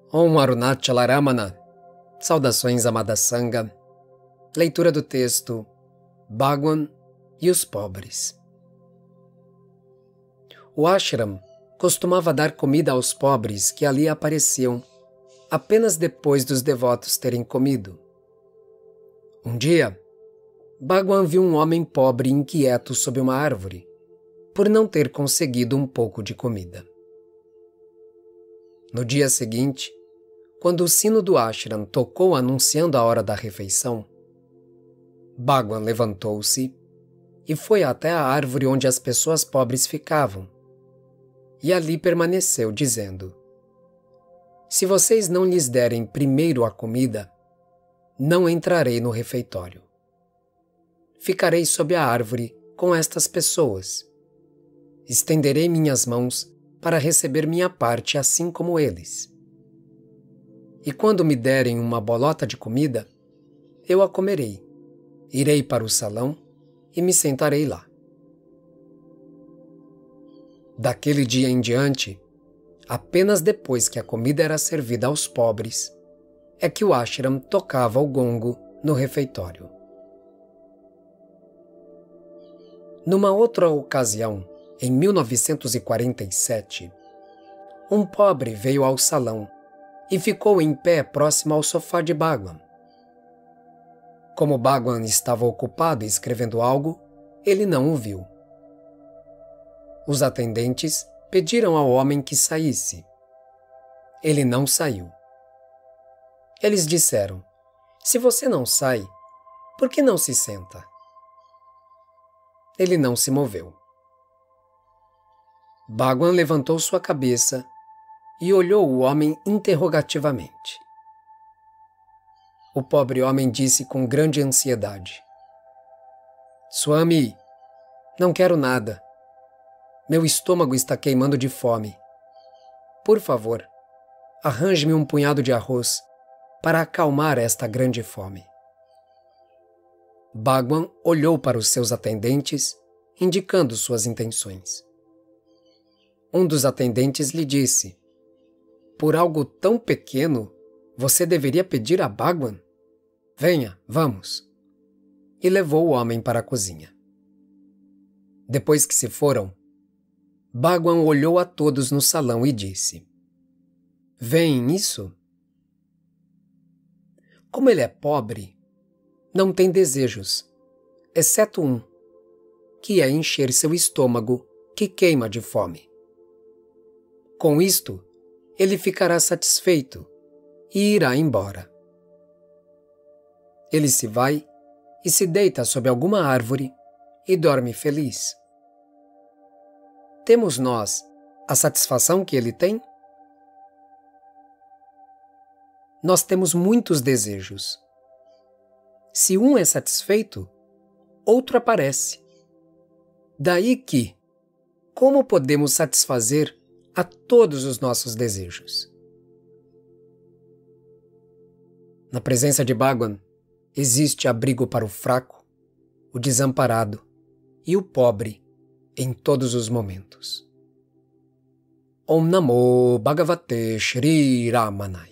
Om Arunachala Ramana. Saudações, amada Sangha. Leitura do texto Bhagwan e os pobres. O ashram costumava dar comida aos pobres que ali apareciam apenas depois dos devotos terem comido. Um dia, Bhagwan viu um homem pobre inquieto sob uma árvore por não ter conseguido um pouco de comida. No dia seguinte, quando o sino do ashram tocou anunciando a hora da refeição, Bhagwan levantou-se e foi até a árvore onde as pessoas pobres ficavam, e ali permaneceu, dizendo: "Se vocês não lhes derem primeiro a comida, não entrarei no refeitório. Ficarei sob a árvore com estas pessoas. Estenderei minhas mãos para receber minha parte assim como eles. E quando me derem uma bolota de comida, eu a comerei. Irei para o salão e me sentarei lá." Daquele dia em diante, apenas depois que a comida era servida aos pobres, é que o ashram tocava o gongo no refeitório. Numa outra ocasião, em 1947, um pobre veio ao salão e ficou em pé próximo ao sofá de Bhagwan. Como Bhagwan estava ocupado escrevendo algo, ele não o viu. Os atendentes pediram ao homem que saísse. Ele não saiu. Eles disseram: "Se você não sai, por que não se senta?" Ele não se moveu. Bhagwan levantou sua cabeça e olhou o homem interrogativamente. O pobre homem disse com grande ansiedade: "Swami, não quero nada. Meu estômago está queimando de fome. Por favor, arranje-me um punhado de arroz para acalmar esta grande fome." Bhagwan olhou para os seus atendentes, indicando suas intenções. Um dos atendentes lhe disse: "Por algo tão pequeno, você deveria pedir a Bhagwan? Venha, vamos." E levou o homem para a cozinha. Depois que se foram, Bhagwan olhou a todos no salão e disse: "Veem isso? Como ele é pobre, não tem desejos, exceto um, que é encher seu estômago, que queima de fome. Com isto, ele ficará satisfeito e irá embora. Ele se vai e se deita sob alguma árvore e dorme feliz. Temos nós a satisfação que ele tem? Nós temos muitos desejos. Se um é satisfeito, outro aparece. Daí que, como podemos satisfazer a todos os nossos desejos?" Na presença de Bhagwan, existe abrigo para o fraco, o desamparado e o pobre em todos os momentos. Om Namo Bhagavate Shri Ramanaya.